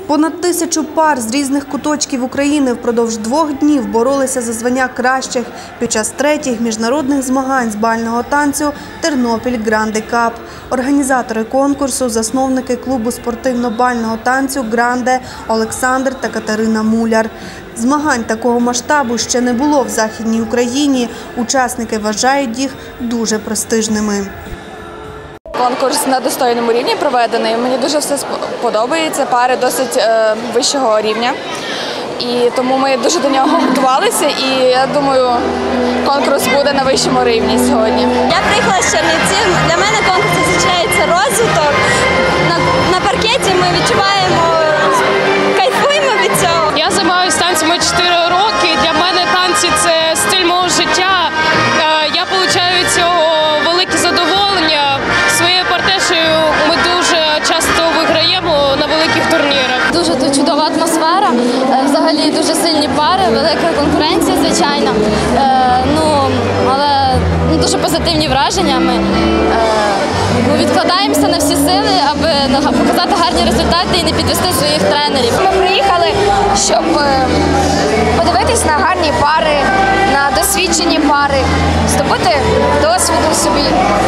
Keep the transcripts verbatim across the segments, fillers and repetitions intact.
Понад тисячу пар з різних куточків України впродовж двох днів боролися за звання кращих під час третіх міжнародних змагань з бального танцю «Тернопіль Гранде Кап». Організатори конкурсу – засновники клубу спортивно-бального танцю «Гранде» Олександр та Катерина Муляр. Змагань такого масштабу ще не було в Західній Україні. Учасники вважають їх дуже престижними. Конкурс на достойному рівні проведений. Мені дуже все подобається, пари досить е, вищого рівня. І тому ми дуже до нього готувалися, і я думаю, конкурс буде на вищому рівні сьогодні. Я приїхала з Чернівців. Для мене конкурс означає це розвиток. На, на паркеті ми відчуваємо, кайфуємо від цього. Я займаюся танцями чотири роки. Для мене танці – це стиль мого життя. Я отримую від цього велике задоволення. Своєю партнершею ми дуже часто виграємо на великих турнірах. Дуже тут чудова атмосфера, взагалі дуже сильні пари, велика конкуренція, звичайно. Ну, але ну, дуже позитивні враження. Ми ну, відкладаємося на всі сили, аби показати гарні результати і не підвести своїх тренерів. Ми приїхали, щоб подивитись на гарні пари, на досвідчені пари, здобути досвіду собі.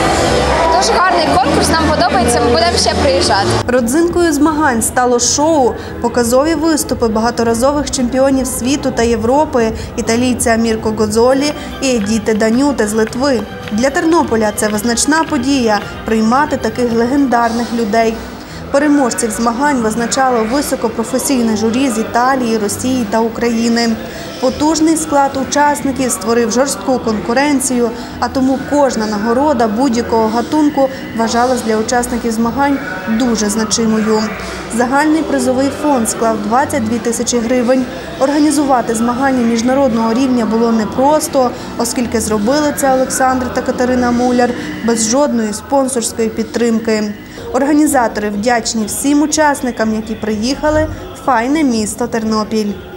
Дуже гарний конкурс, нам подобається, ми будемо ще приїжджати. Родзинкою змагань стало шоу, показові виступи багаторазових чемпіонів світу та Європи, італійця Мірко Годзолі і Едіти Данюте з Литви. Для Тернополя це визначна подія – приймати таких легендарних людей. Переможців змагань визначало високопрофесійне журі з Італії, Росії та України. Потужний склад учасників створив жорстку конкуренцію, а тому кожна нагорода будь-якого гатунку вважалась для учасників змагань дуже значимою. Загальний призовий фонд склав двадцять дві тисячі гривень. Організувати змагання міжнародного рівня було непросто, оскільки зробили це Олександр та Катерина Муляр без жодної спонсорської підтримки. Організатори вдячні всім учасникам, які приїхали в файне місто Тернопіль.